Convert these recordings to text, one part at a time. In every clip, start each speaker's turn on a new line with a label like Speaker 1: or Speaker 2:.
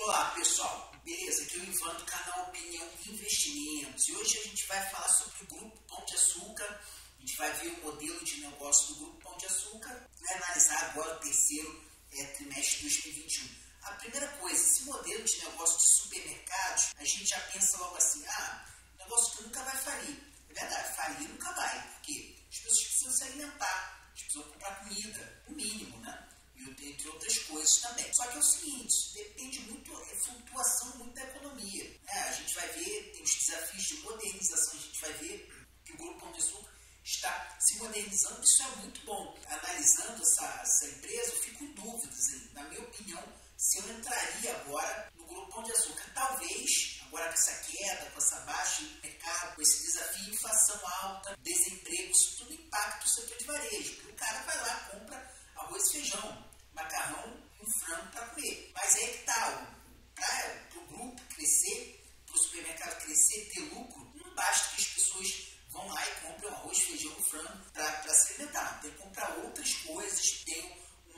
Speaker 1: Olá pessoal, beleza? Aqui é o Ivan do canal Opinião Investimentos e hoje a gente vai falar sobre o Grupo Pão de Açúcar. A gente vai ver o modelo de negócio do Grupo Pão de Açúcar e vai analisar agora o terceiro trimestre de 2021. A primeira coisa, esse modelo de negócio de supermercados, a gente já pensa logo assim, negócio que nunca vai falir. É verdade, falir nunca vai, porque as pessoas precisam se alimentar, as pessoas precisam comprar comida, no mínimo, né? Entre outras coisas também. Só que é o seguinte, depende muito, flutuação muito da economia. Né? A gente vai ver, tem os desafios de modernização, a gente vai ver que o Grupo Pão de Açúcar está se modernizando, isso é muito bom. Analisando essa empresa, eu fico em dúvidas, na minha opinião, se eu entraria agora no Grupo Pão de Açúcar. Talvez, agora com essa queda, com essa baixa no mercado, com esse desafio, inflação alta, desemprego, isso tudo impacta o setor de varejo. Porque o cara vai lá, compra arroz e feijão, macarrão e um frango para comer. Mas aí que está, para o grupo crescer, para o supermercado crescer, ter lucro, não basta que as pessoas vão lá e comprem arroz, feijão e frango para se alimentar. Tem que comprar outras coisas que tenham um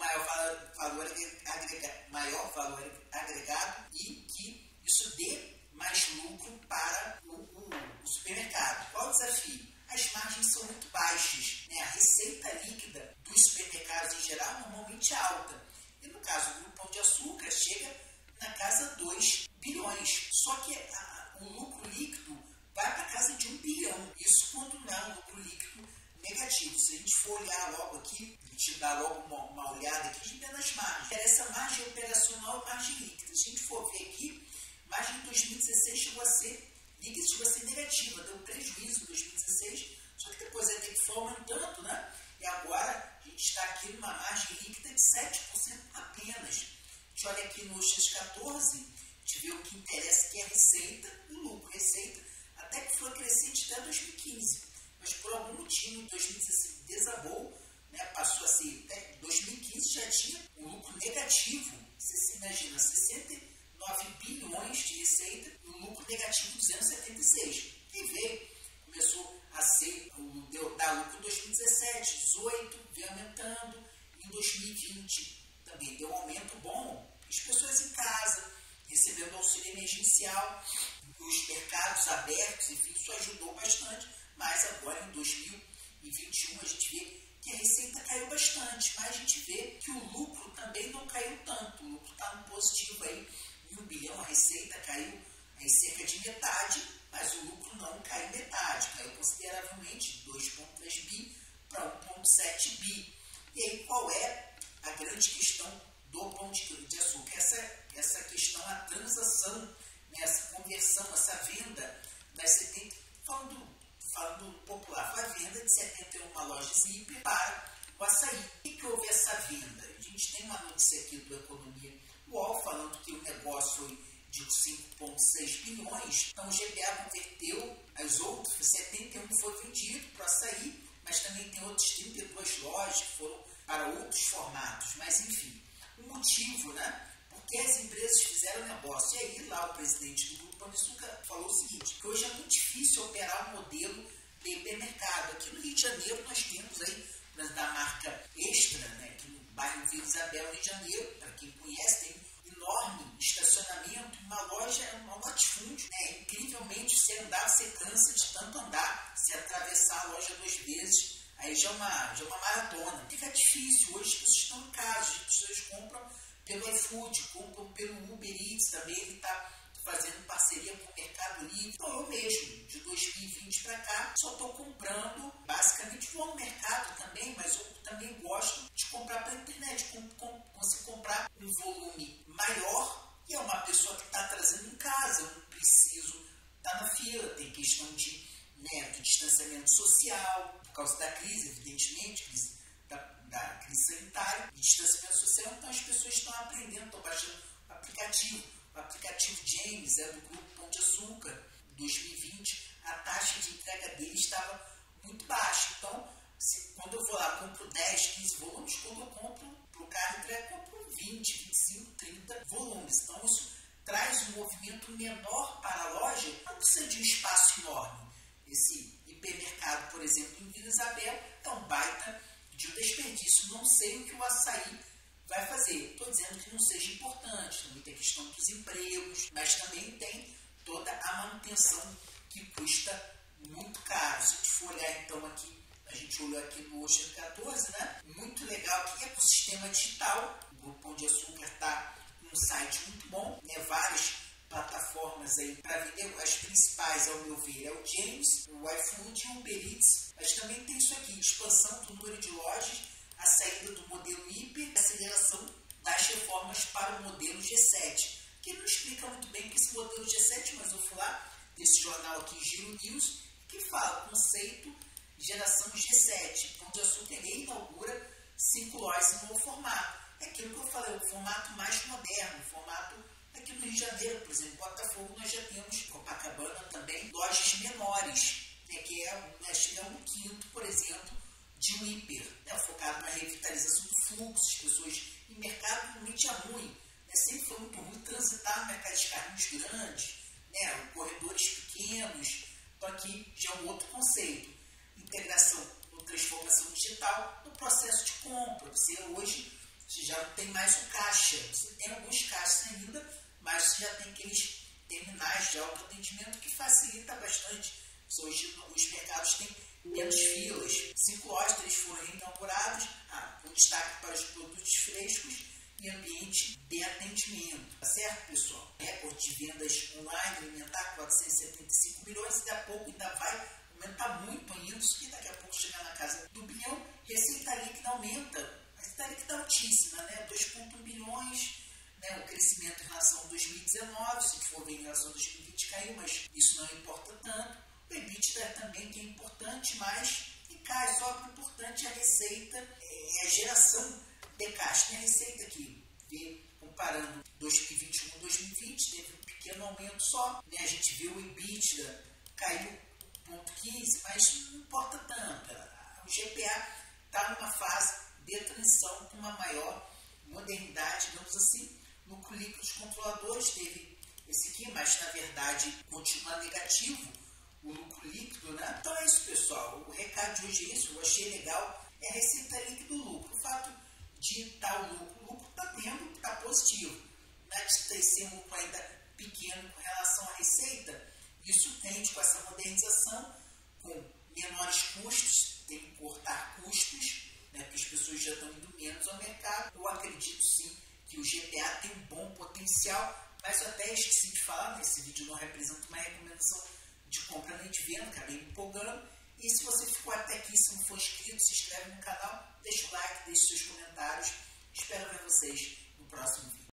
Speaker 1: maior valor agregado e que isso dê mais lucro para o supermercado. Qual o desafio? As margens são muito baixas, né? A receita líquida dos supermercados em geral normalmente é alta. E no caso do Grupo Pão de Açúcar chega na casa 2 bilhões. Só que o lucro líquido vai para a casa de 1 bilhão. Isso quando não é um lucro líquido negativo. Se a gente for olhar logo aqui, a gente dá logo uma olhada aqui, a gente vê nas margens. Essa margem operacional é margem líquida. Se a gente for ver aqui, margem de 2016 chegou a ser líquida, chegou a ser negativa, deu prejuízo em 2016, só que depois a gente foi aumentando, né? E agora a gente está aqui numa margem líquida de 7% apenas. A gente olha aqui no X14, a gente vê o que interessa, que é a receita, o lucro, receita, até que foi crescente até 2015. Mas por algum motivo, em 2016 desabou, né? Passou a ser, até 2015 já tinha um lucro negativo. Você se imagina, 69 bilhões de receita e um lucro negativo de 276. E veio, começou a ser, dar lucro em 2017, 2018, veio aumentando. Em 2020 também deu um aumento bom. As pessoas em casa, recebendo auxílio emergencial, os mercados abertos, enfim, isso ajudou bastante. Mas agora em 2021 a gente vê que a receita caiu bastante, mas a gente vê que o lucro também não caiu tanto. O lucro está no positivo aí, em 1 bilhão, a receita caiu em cerca de metade, mas o lucro não caiu metade, caiu consideravelmente, 2,3 bi para 1,7 bi. E aí qual é a grande questão do Pão de Açúcar? Essa questão, a transação, né, essa conversão, essa venda das 70, falando popular, foi a venda de 71 lojas hiper para o açaí. E que houve essa venda? A gente tem uma notícia aqui do Economia UOL falando que o negócio foi de 5,6 bilhões. Então o GPA converteu as outras, 71 foi vendido para o açaí, mas também tem outras 32 lojas que foram para outros formatos. Mas enfim, o motivo, né? Porque as empresas fizeram negócio. E aí lá o presidente do Grupo Pão de Açúcar falou o seguinte, que hoje é muito difícil operar um modelo de hipermercado. Aqui no Rio de Janeiro nós temos aí, da marca Extra, né, aqui no bairro Vila Isabel, Rio de Janeiro, para quem conhece, tem um enorme estacionamento, uma loja, um latifúndio, né, incrivelmente, se andar, você cansa de tanto andar, se atravessar a loja 2 vezes, aí já é uma maratona. Fica difícil, hoje as pessoas estão em casa, as pessoas compram pelo iFood, compram pelo Uber Eats também, ele está fazendo parceria com o Mercado Livre. Então eu mesmo, de 2020 para cá, só estou comprando, basicamente vou ao mercado também, mas eu também gosto de comprar pela internet, consigo comprar um volume maior e é uma pessoa que está trazendo em casa, eu não preciso estar na fila, tem questão de distanciamento social, por causa da crise, evidentemente, da crise sanitária, de distanciamento social, então as pessoas estão aprendendo, estão baixando o aplicativo. O aplicativo James é do Grupo Pão de Açúcar. Em 2020, a taxa de entrega dele estava muito baixa. Então, quando eu vou lá, compro 10, 15 volumes, quando eu compro para o carro entrega, eu compro 20, 25, 30 volumes. Então, isso traz um movimento menor para a loja, não precisa de um espaço enorme. Esse hipermercado, por exemplo, em Vila Isabel, é um baita de um desperdício. Não sei o que o açaí vai fazer. Estou dizendo que não seja importante, também tem a questão dos empregos, mas também tem toda a manutenção que custa muito caro. Se a gente for olhar então aqui, a gente olhou aqui no Ocean 14, né? Muito legal aqui, ecossistema digital. O Grupo Pão de Açúcar está num site muito bom, né? Várias plataformas aí para vender. As principais, ao meu ver, é o James, o iFood e o Uber Eats. Mas também tem isso aqui, expansão do número de lojas, a saída do modelo hiper, a aceleração das reformas para o modelo G7, que não explica muito bem que esse modelo G7, mas eu fui lá desse jornal aqui, Giro News, que fala o conceito geração G7. Pão de Açúcar reinaugura 5 lojas em novo formato. É aquilo que eu falei, o formato mais moderno, o formato aqui no Rio de Janeiro, por exemplo, Botafogo, nós já temos, Copacabana também, lojas menores, né, que é um quinto, por exemplo, de um hiper, né, focado na revitalização do fluxo, as pessoas em mercado realmente é ruim, né, sempre foi muito ruim transitar no mercado de carrinhos grandes, né, corredores pequenos. Então aqui já é um outro conceito, integração ou transformação digital no processo de compra. Você já não tem mais o caixa, você tem alguns caixas ainda, mas você já tem aqueles terminais de autoatendimento que facilita bastante. Hoje os mercados têm menos filas. 5 lojas, 3 foram reinaugurados, com destaque para os produtos frescos e ambiente de atendimento. Tá certo, pessoal? Recorde de vendas online alimentar, 475 milhões, e daqui a pouco ainda vai aumentar muito isso, que daqui a pouco chegar na casa do bilhão. Receita líquida aumenta, a receita líquida é altíssima, né? 2,1 bilhões, né? O crescimento em relação a 2019, se for ver em relação a 2020 caiu, mas isso não importa tanto. O EBITDA também que é importante, mas e cai, só que o importante é a receita, é a geração de caixa. Tem a receita aqui, comparando 2021 com 2020, teve um pequeno aumento só, né? A gente viu o EBITDA caiu 0,15, mas não importa tanto. O GPA está numa fase de transição com uma maior modernidade, digamos assim. Lucro líquido dos controladores teve esse aqui, mas na verdade continua negativo o lucro líquido, né? Então é isso, pessoal. O recado de hoje é isso. Eu achei legal. É a receita líquida do lucro. O fato de estar o lucro está tendo, está positivo. Né? De ter esse lucro ainda pequeno com relação à receita, isso tende com essa modernização, com menores custos, tem que cortar custos, né? Porque as pessoas já estão indo menos ao mercado. Eu acredito sim que o GPA tem um bom potencial, mas eu até esqueci de falar, nesse vídeo não representa uma recomendação de compra nem de venda, acabei me empolgando. E se você ficou até aqui, se não for inscrito, se inscreve no canal, deixa o like, deixe seus comentários. Espero ver vocês no próximo vídeo.